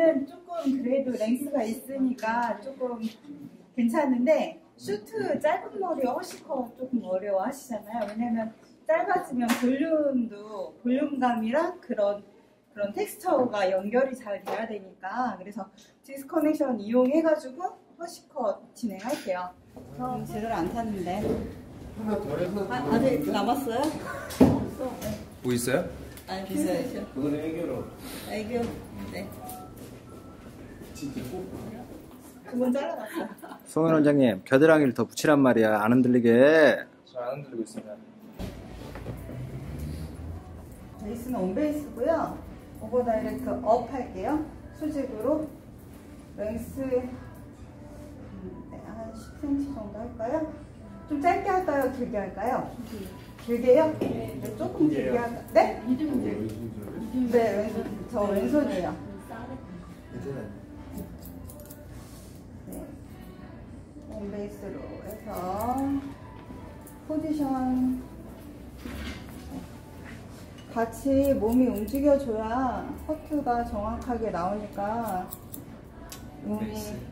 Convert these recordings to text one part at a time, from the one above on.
얘는 조금 그래도 랭스가 있으니까 조금 괜찮은데 슈트 짧은 머리 허시컷 조금 어려워하시잖아요. 왜냐면 짧아지면 볼륨감이랑 그런 텍스처가 연결이 잘 돼야 되니까. 그래서 디스커넥션 이용해가지고 허시컷 진행할게요. 재료를 안 탔는데. 하나 더 해서. 아직 남았어요? 뭐 있어요? 아니, 비싸요. 그거는 애교로. 애교. 네. 진짜 꼭. 그건 잘라놨어요. 송현 원장님, 겨드랑이를 더 붙이란 말이야. 안 흔들리게. 잘 안 흔들리고 있습니다. 베이스는 온베이스고요. 오버 다이렉트 업 할게요. 수직으로 랭스 네, 한 10cm 정도 할까요? 좀 짧게 할까요? 길게 할까요? 길게요? 네, 조금 길게 할까요? 네? 네, 왼손, 저 왼손이에요. 괜찮아요. 네. 온베이스로 해서 포지션 같이 몸이 움직여줘야 커트가 정확하게 나오니까 몸이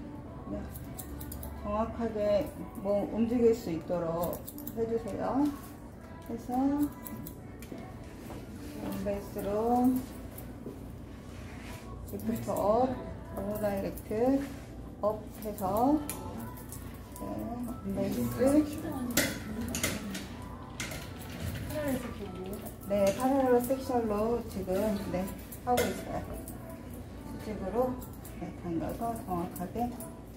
정확하게 움직일 수 있도록 해주세요. 해서 베이스로 리프트 업, 오버 다이렉트 업 해서 베이스 네, 파라렐로 섹션로 지금 네, 하고 있어요. 수직으로 네, 당겨서 정확하게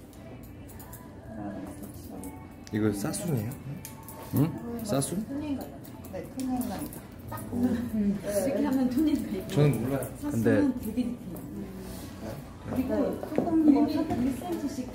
파라렐로 섹션. 이거 사순이에요? 응? 사순? 네, 튜닝라이트. 이렇게 하면 톤이 저는 몰라요. 근데 그리고 조금 뭐 1cm씩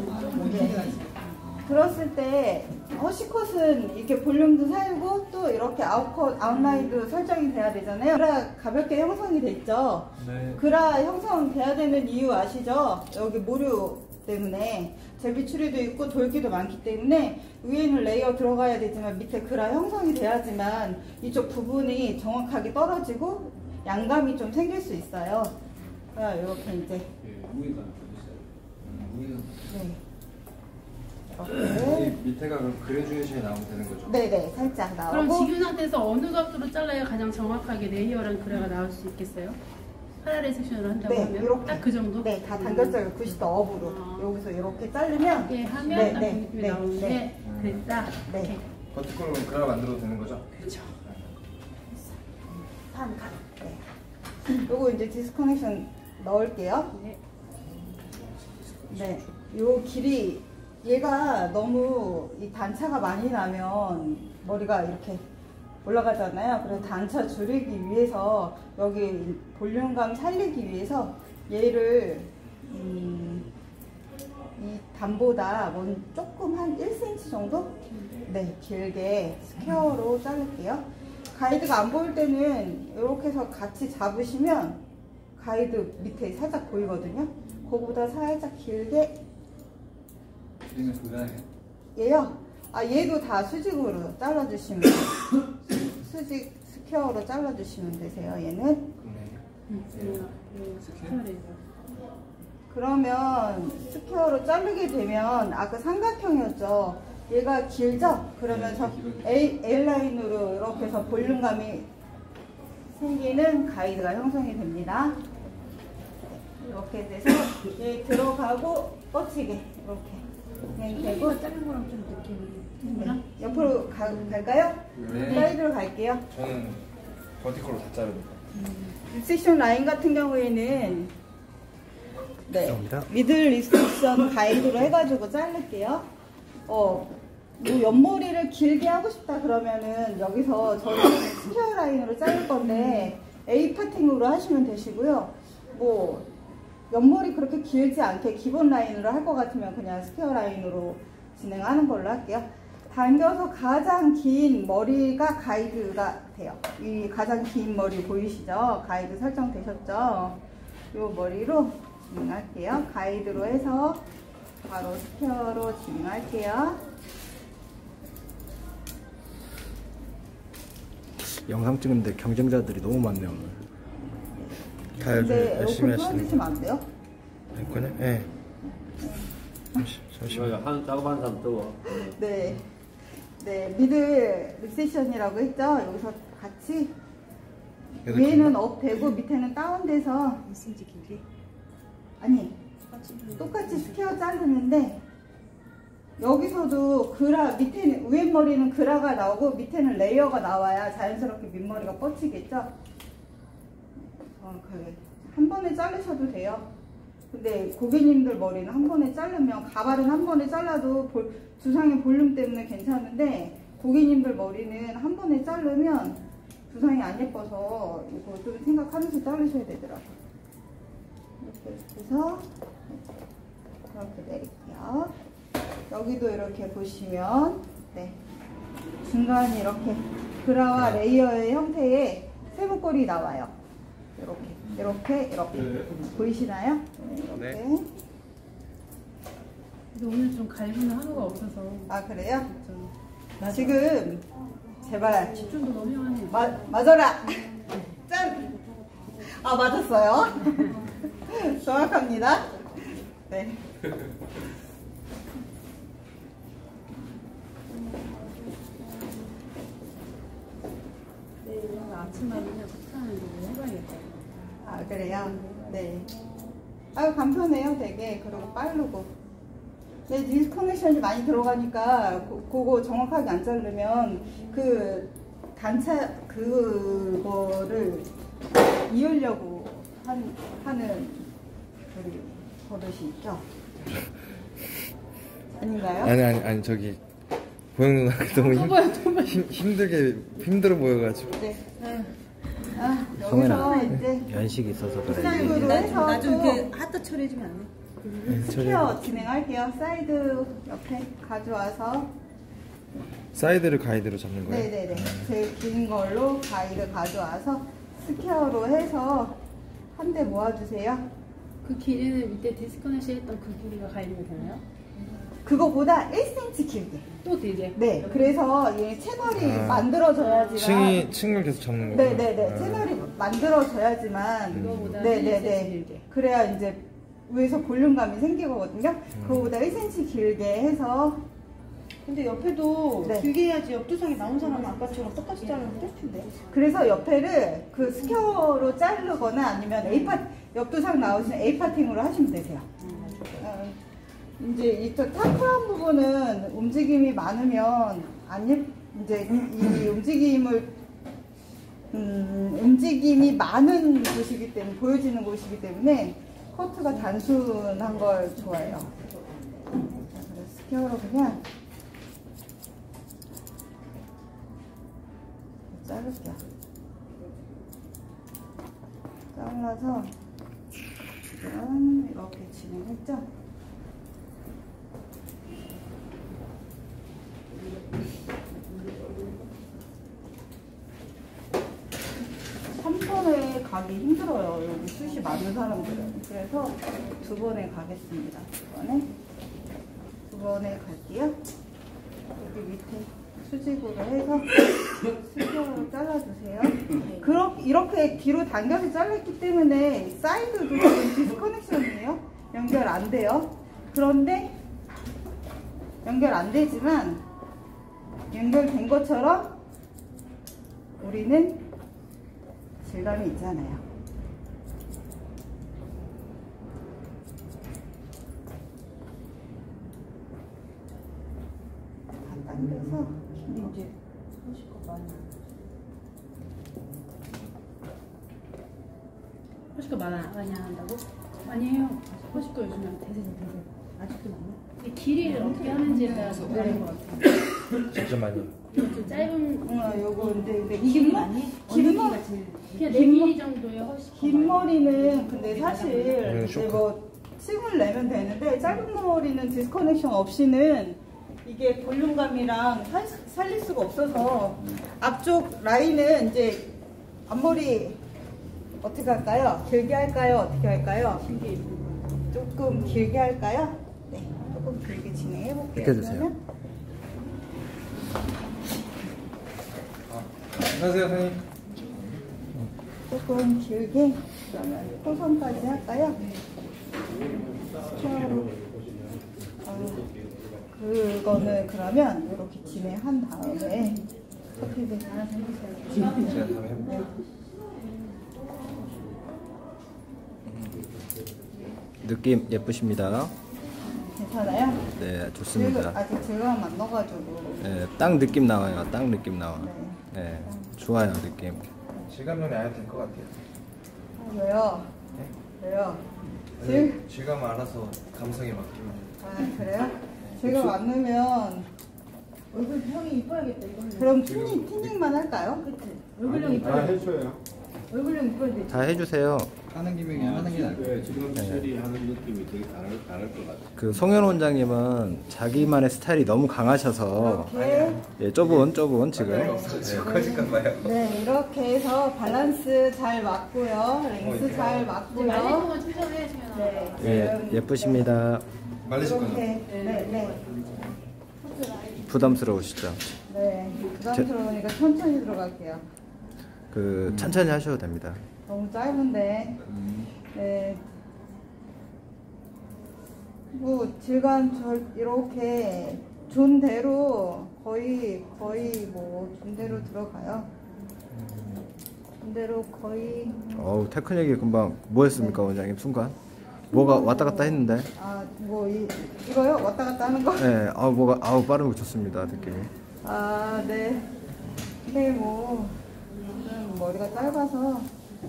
들었을 때 허시컷은 이렇게 볼륨도 살고 또 이렇게 아웃라인도 설정이 돼야 되잖아요. 그라 가볍게 형성이 됐죠. 네. 그라 형성돼야 되는 이유 아시죠? 여기 모류 때문에 제비 추리도 있고 돌기도 많기 때문에 위에는 레이어 들어가야 되지만 밑에 그라 형성이 돼야지만 이쪽 부분이 정확하게 떨어지고 양감이 좀 생길 수 있어요. 이렇게 이제 무게가 무게가. 네. 이 밑에가 그럼 그래주에이션이 나오면 되는 거죠? 네네, 살짝 나오고. 그럼 지금 상태에서 어느 각도로 잘라야 가장 정확하게 레이어랑 그래가 나올 수 있겠어요? 파라렐 섹션으로 한다고 네, 하면 이렇게. 딱 그 정도? 네, 다 단결적으로 90도 업으로 여기서 이렇게 자르면 이렇게 하면 네, 딱 네, 그 느낌이 네, 나오는데 네. 그랬다. 네. 이렇게. 버티컬로 그라 만들어도 되는 거죠? 그렇죠. 네. 요거 이제 디스커넥션 넣을게요. 네. 네, 요 길이 얘가 너무 이 단차가 많이 나면 머리가 이렇게 올라가잖아요. 그래서 단차 줄이기 위해서 여기 볼륨감 살리기 위해서 얘를 이 단보다 조금 한 1cm 정도? 네, 길게 스퀘어로 자를게요. 가이드가 안 보일 때는 이렇게 해서 같이 잡으시면 가이드 밑에 살짝 보이거든요. 그거보다 살짝 길게. 얘는 그거예요. 얘요? 아, 얘도 다 수직으로 잘라주시면 수직 스퀘어로 잘라주시면 되세요. 얘는. 그러면 스퀘어로 자르게 되면 아까 삼각형이었죠. 얘가 길죠? 그러면서 A라인으로 이렇게 해서 볼륨감이 생기는 가이드가 형성이 됩니다. 이렇게 돼서 얘 들어가고 뻗치게 이렇게 되고. 작은 거랑 좀 느낌이 네. 옆으로 갈까요? 네. 사이드로 갈게요. 저는 버티컬로 다 자릅니다. 립섹션 라인 같은 경우에는 네, 감사합니다. 미들 립섹션 가이드로 해가지고 자를게요. 뭐 옆머리를 길게 하고 싶다 그러면은 여기서 저는 스퀘어 라인으로 자를 건데 A 파팅으로 하시면 되시고요. 뭐 옆머리 그렇게 길지 않게 기본 라인으로 할 것 같으면 그냥 스퀘어 라인으로 진행하는 걸로 할게요. 당겨서 가장 긴 머리가 가이드가 돼요. 이 가장 긴 머리 보이시죠? 가이드 설정되셨죠? 이 머리로 진행할게요. 가이드로 해서 바로 스퀘어로 진행할게요. 영상 찍는데 경쟁자들이 너무 많네요 오늘. 다 요즘 근데 열심히 에어컨 하시는 틀어주시면 안 돼요? 됐거냐? 예. 잠시만. 한 작업하는 사람 뜨거. 네. 네, 미들 립세션이라고 했죠? 여기서 같이 위에는 업 되고 밑에는 다운 돼서 2cm 길게. 아니 똑같이 스퀘어 자르는데 여기서도 그라 밑에는 위에 머리는 그라가 나오고 밑에는 레이어가 나와야 자연스럽게 밑머리가 뻗치겠죠? 정확하게 한 번에 자르셔도 돼요. 근데 고객님들 머리는 한 번에 자르면 가발은 한 번에 잘라도 두상의 볼륨 때문에 괜찮은데 고객님들 머리는 한 번에 자르면 두상이 안 예뻐서 이거 좀 생각하면서 자르셔야 되더라고요. 이렇게 해서 이렇게 내릴게요. 여기도 이렇게 보시면 네, 중간에 이렇게 그라와 레이어의 형태의 세부꼴이 나와요. 이렇게 보이시나요? 네, 이렇게. 근데 오늘 좀 갈비는 한우가 없어서. 아 그래요? 맞아. 지금 제발 집중도 너무 하네요. 맞아라. 짠. 아 맞았어요. 정확합니다. 네. 네, 아침마다 그냥 식사하는데 해봐야겠다. 아 그래요? 네. 아유 간편해요 되게. 그리고 빠르고. 네, 디스커넥션이 많이 들어가니까 그거 정확하게 안 자르면 그 단차 그거를 이으려고 하는 우리 버릇이 있죠. 아닌가요? 아니 저기 보영 누나가 너무 힘들어 보여가지고. 네. 아, 성현아, 여기서 이제 연식이 있어서 그래. 사이드로 해서 나좀 또 이렇게 하트 처리해주면 안 돼? 스퀘어 진행할게요. 사이드 옆에 가져와서 사이드를 가이드로 잡는 거예요? 네네네. 제일 긴 걸로 가이드 가져와서 스퀘어로 해서 한 대 모아주세요. 그 길이는 밑에 디스커넥션 했던 그 길이가 가이드가 되나요? 그거보다 1cm 길게. 또 길게? 네. 그래서 이 채널이 만들어져야지만. 층을 계속 잡는 거예요? 네네네. 채널이 만들어져야지만. 그거보다 네네네. 1cm 길게. 그래야 이제 위에서 볼륨감이 생기거든요. 그거보다 1cm 길게 해서. 근데 옆에도 네. 길게 해야지 옆두상에 나온 사람은 아까처럼 똑같이 자르면 될 텐데. 그래서 옆에를 그 스퀘어로 자르거나 아니면 옆두상 나오시는 A 파팅으로 하시면 되세요. 이제 이 탁구한 부분은 움직임이 많으면 이제 이 움직임이 많은 곳이기 때문에 보여지는 곳이기 때문에 커트가 단순한 걸 좋아해요. 자, 그래서 스퀘어로 그냥 자를게요. 잘라서 지금 이렇게 진행했죠? 한 번에 가기 힘들어요. 여기 숱이 많은 사람들은. 그래서 두 번에 가겠습니다. 두 번에 갈게요. 여기 밑에 수직으로 해서 스퀘어로 잘라주세요. 이렇게 뒤로 당겨서 잘랐기 때문에 사이드도 지금 디스커넥션이에요. 연결 안 돼요. 그런데 연결 안 되지만 연결된 것처럼 우리는 질감이 있잖아요. 다 당겨서 이제 허식거 많이 안 한다고? 많이 해요. 허식거 요즘에 대세죠, 대세. 아직도 많아? 이 길이를 어떻게 하는지에 따라서 다른 것 같아요. 진짜 많이. 이거 좀 짧은, 요거 근데 긴 머리? 그냥 내 길이 정도의 허식거. 긴 머리는 근데 사실 쇼크. 이제 뭐 층을 내면 되는데 짧은 머리는 디스커넥션 없이는 이게 볼륨감이랑 살릴 수가 없어서 앞쪽 라인은 이제 앞머리 어떻게 할까요? 길게 할까요? 어떻게 할까요? 길게. 조금 길게 할까요? 네, 조금 길게 진행해 볼게요. 비켜주세요. 안녕하세요, 선생님. 조금 길게 그러면 포선까지 할까요? 이거는 그러면 이렇게 진행한 다음에 커피를 제가 다음에 해볼게요. 느낌 예쁘십니다. 괜찮아요? 네, 좋습니다. 아직 질감 안 넣어가지고. 네, 딱 느낌 나와요. 딱 느낌 나와. 네. 네, 좋아요 느낌. 질감론이 안 해도 될 것 같아요. 왜요? 네? 왜요? 아니, 질감 알아서 감성에 맡기면. 아 그래요? 질감 안 넣으면 얼굴 형이 이뻐야겠다 이거는. 그럼 튜닝만 할까요? 그치? 얼굴형 이뻐야 돼. 해줘요. 얼굴형 이뻐야 돼. 다 해주세요. 하는 김에 그냥 하는 게 나을 거예요. 지금 셀이 하는 느낌이 되게 다를 것 같아요. 그 송현 원장님은 자기만의 스타일이 너무 강하셔서 이렇게 예, 좁은 지금. 커질까 봐요. 네 이렇게 해서 밸런스 잘 맞고요. 랭스 잘 이제 맞고요. 말리통을 충전해 지금. 네 예, 지금 예쁘십니다. 말리실 거죠? 이렇게 네네 부담스러우시죠? 네 부담스러우니까 천천히 들어갈게요. 그 천천히 하셔도 됩니다. 너무 짧은데 네. 뭐 질감 이렇게 존대로 거의 뭐 존대로 들어가요. 존대로 거의 어우 테크닉이 금방 뭐 했습니까 원장님 순간? 뭐가 왔다 갔다 했는데? 아 뭐 이거요? 왔다 갔다 하는 거? 네, 아우 빠른 거 좋습니다 느낌이. 아 네. 근데 뭐 저는 머리가 짧아서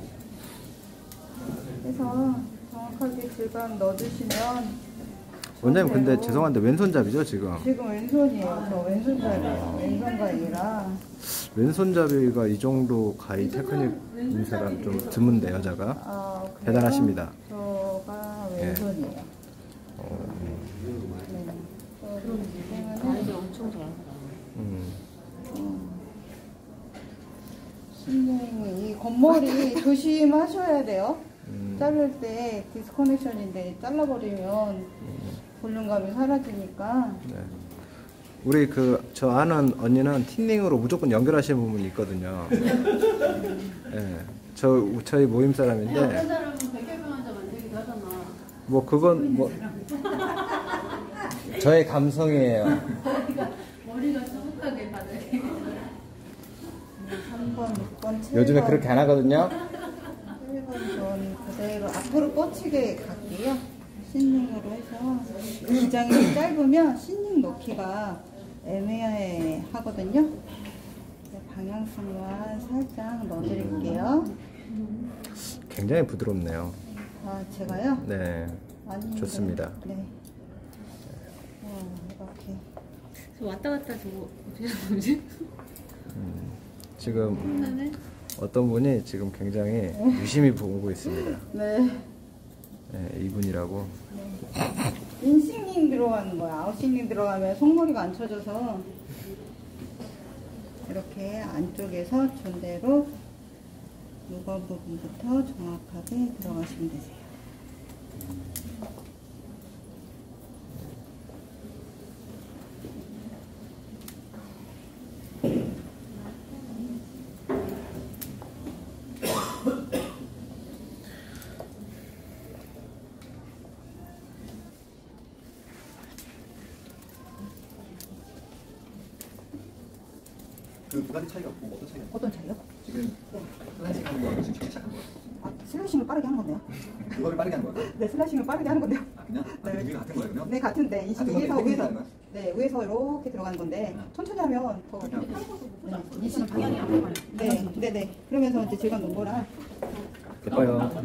해서 정확하게 질감 넣어주시면 원장님 근데 존대로. 죄송한데 왼손잡이죠 지금? 지금 왼손이에요. 저 왼손잡이에요. 왼손가이라. 왼손잡이가 이 정도 가위 테크닉인 사람 좀 드문데 여자가. 아, 그래요? 대단하십니다. 저가 왼손이에요. 네. 가위가 엄청 잘하더라. 선생님, 이 겉머리 조심하셔야 돼요. 자를 때 디스커넥션인데 잘라버리면 볼륨감이 사라지니까. 네. 우리 저 아는 언니는 틴닝으로 무조건 연결하시는 부분이 있거든요. 네. 저희 모임 사람인데 다른 사람은 백혈병 환자 만들기도 하잖아. 뭐 그건 뭐 저의 감성이에요. 머리가 수북하게 다들. 3번, 6번, 7번. 요즘에 그렇게 안 하거든요. 1번 전 그대로 앞으로 뻗치게 갈게요. 신닝으로 해서 기장이 짧으면 신닝 넣기가 애매하거든요. 방향성만 살짝 넣어드릴게요. 굉장히 부드럽네요. 아 제가요? 네. 아니, 좋습니다. 네. 이렇게. 저 왔다 갔다 저거 어떻게 하는 거지? 지금 혼나네? 어떤 분이 지금 굉장히 유심히 보고 있습니다. 네. 네, 이분이라고. 인싱링 들어가는 거야. 아웃싱링 들어가면 손머리가 안 쳐져서 이렇게 안쪽에서 존대로 무거 부분부터 정확하게 들어가시면 되세요. 그 두 가지 차이가 뭐 어떤 차이가? 어떤 차이요? 지금 슬라이싱 하는 거하고 지금 시작한 거. 아, 슬래싱을 빠르게 하는 건데요? 그거를 빠르게 하는 거야? 네, 슬래싱을 빠르게 하는 건데요? 아 그냥? 아, 네. 우리가 같은 거예요 그러면? 네, 같은데 같은 건데 위에서 테크닉이 다른 거야? 네, 위에서 이렇게 들어가는 건데 천천히 하면 더 이시는 방향이 안 맞아요. 네. 그러면서 이제 질감 놓은 거라 예뻐요.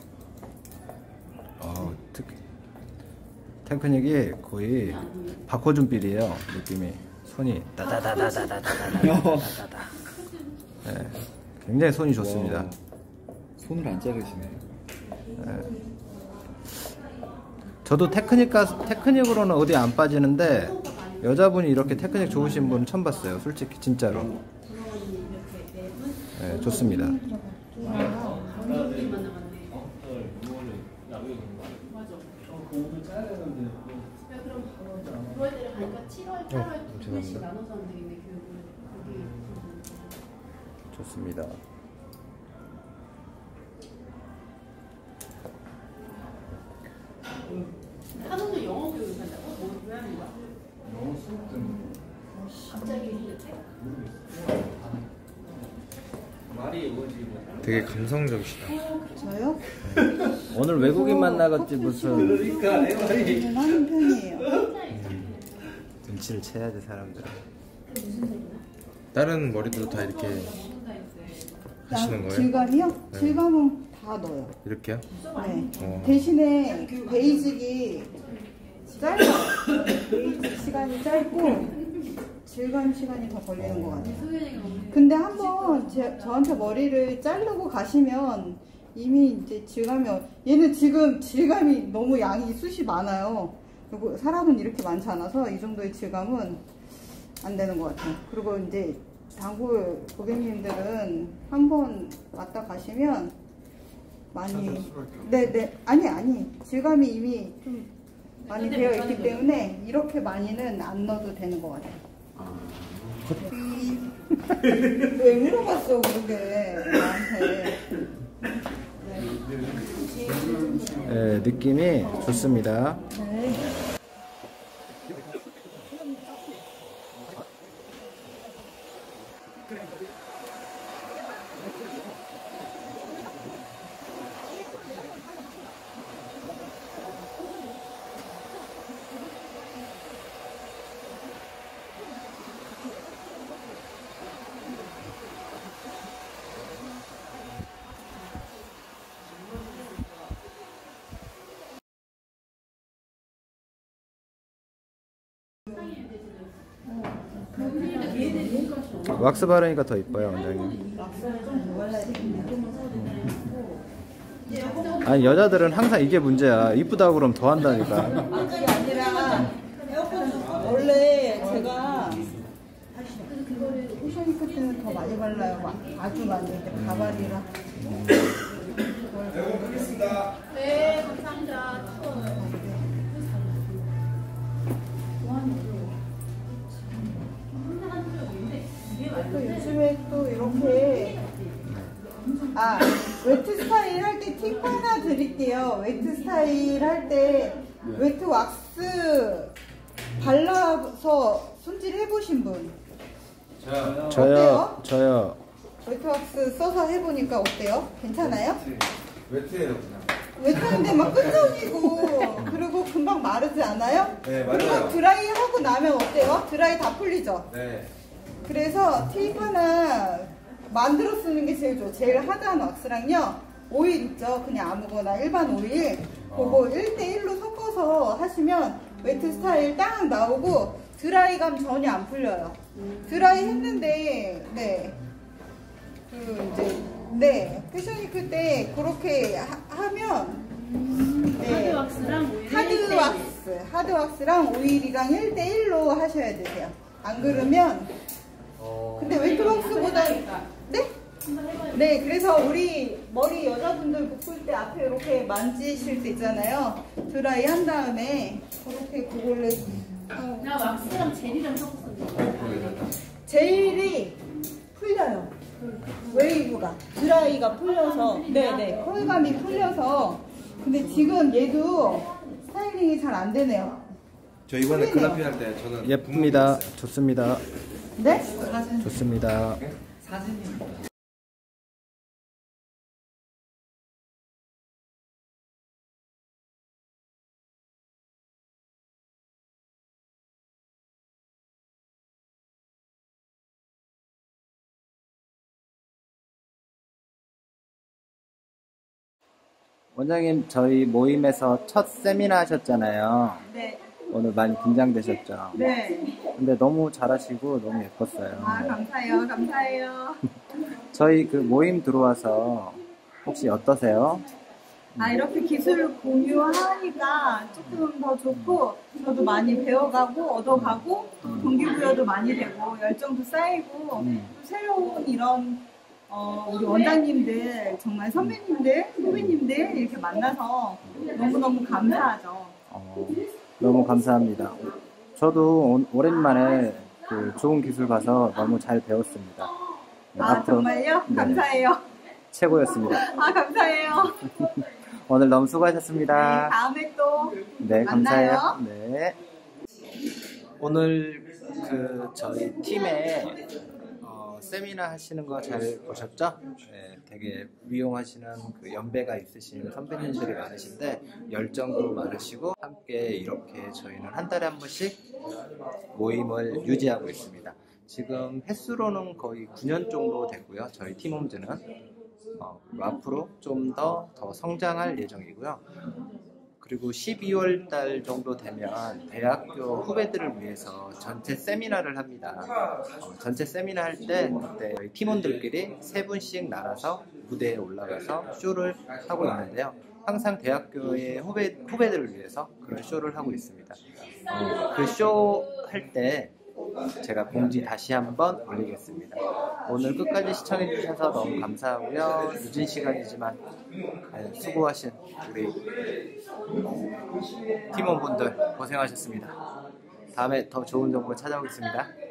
테크닉이 거의 바꿔준필이에요 느낌이. 손이 따다다다다다다다다다다. 네, 굉장히 손이 좋습니다. 와, 손을 안 자르시네. 저도 테크닉으로는 어디 안 빠지는데 여자분이 이렇게 테크닉 좋으신 분은 처음 봤어요. 솔직히 진짜로. 네, 좋습니다. 그럴 때를 가니까 7월, 8월 두 개씩 죄송합니다. 나눠서 하면 되겠네 교육을. 거기 좋습니다. 한국도 영어 교육을 한다고? 뭐 왜 하는 거야? 되게 감성적이시다. 저요? 오늘 외국인 만나갔지 무슨. 그러니까 내 말이. 저는 하는 편이에요. 눈치를 채야지 사람들은. 다른 머리도 다 이렇게 하시는 거예요? 질감이요? 네. 질감은 다 넣어요. 이렇게요? 네. 대신에 그 베이직이 짧아요. 베이직 시간이 짧고 질감 시간이 더 걸리는 것 같아요. 근데 한번 저한테 머리를 자르고 가시면 이미 이제 질감이 얘는 지금 질감이 너무 양이 숱이 많아요. 그리고 사람은 이렇게 많지 않아서 이 정도의 질감은 안 되는 것 같아요. 그리고 이제 단골 고객님들은 한번 왔다 가시면 많이 네네 아니 질감이 이미 좀 많이 되어 있기 때문에 이렇게 많이는 안 넣어도 되는 것 같아요. 왜 물어봤어 그러게 나한테. 네, 느낌이 좋습니다. 네. 왁스 바르니까 더 이뻐요, 원장님. 아니 여자들은 항상 이게 문제야. 이쁘다고 그러면 더 한다니까. 그게 아니라 원래 제가 쿠션 끝에는 더 많이 발라요. 아주 많이. 가발이라. 네, 감사합니다. 또 요즘에 또 이렇게 웨트 스타일 할 때 팁 하나 드릴게요. 웨트 스타일 할 때 웨트 왁스 발라서 손질 해보신 분? 저요. 웨트 왁스 써서 해보니까 어때요? 괜찮아요? 웨트예요 그냥. 웨트인데 막 끈적이고 그리고 금방 마르지 않아요? 네, 그리고 맞아요. 드라이 하고 나면 어때요? 드라이 다 풀리죠? 네. 그래서 팁 하나 만들어 쓰는 게 제일 좋아요. 제일 하드한 왁스랑요 오일 있죠. 그냥 아무거나 일반 오일 그거 1대1로 섞어서 하시면 웨트 스타일 딱 나오고 드라이감 전혀 안 풀려요. 드라이 했는데 패션위크 때 그렇게 하면 하드 왁스랑 오일이랑 1대1로 하셔야 되세요. 안 그러면 근데 웨트 왁스보다 네, 그래서 우리 머리 여자분들 묶을 때 앞에 이렇게 만지실 때 있잖아요. 드라이 한 다음에 그렇게 그걸로 나 왁스랑 젤이랑 섞었었는데. 젤이 풀려요. 웨이브가 드라이가 풀려서 컬감이 풀려서 근데 지금 얘도 스타일링이 잘 안 되네요. 저 이번에 풀리네요. 글라피 할 때 저는 예쁩니다. 좋습니다. 네? 좋습니다. 원장님 저희 모임에서 첫 세미나 하셨잖아요. 네. 오늘 많이 긴장되셨죠? 네. 근데 너무 잘하시고 너무 예뻤어요. 감사해요. 저희 그 모임 들어와서 혹시 어떠세요? 이렇게 기술 공유하니까 조금 더 좋고, 저도 많이 배워가고, 얻어가고, 동기부여도 많이 되고, 열정도 쌓이고, 또 새로운 이런, 우리 원장님들, 정말 선배님들, 후배님들 이렇게 만나서 너무너무 감사하죠. 너무 감사합니다. 저도 오랜만에 그 좋은 기술 봐서 너무 잘 배웠습니다. 정말요? 네, 감사해요. 최고였습니다. 감사해요. 오늘 너무 수고하셨습니다. 다음에 또 네, 만나요. 감사해요. 네. 오늘 그 저희 팀에 세미나 하시는 거 잘 보셨죠? 네, 되게 위용하시는 그 연배가 있으신 선배님들이 많으신데 열정도 많으시고 함께 이렇게 저희는 한 달에 한 번씩 모임을 유지하고 있습니다. 지금 횟수로는 거의 9년 정도 되고요. 저희 팀홈즈는 앞으로 좀 더 성장할 예정이고요. 그리고 12월 달 정도 되면 대학교 후배들을 위해서 전체 세미나를 합니다. 전체 세미나 할 때 그때 저희 팀원들끼리 3분씩 나눠서 무대에 올라가서 쇼를 하고 있는데요. 항상 대학교의 후배들을 위해서 그런 쇼를 하고 있습니다. 그 쇼 할 때 제가 공지 다시 한번 올리겠습니다. 오늘 끝까지 시청해 주셔서 너무 감사하고요. 늦은 시간이지만 수고하신 우리 팀원분들 고생하셨습니다. 다음에 더 좋은 정보 찾아오겠습니다.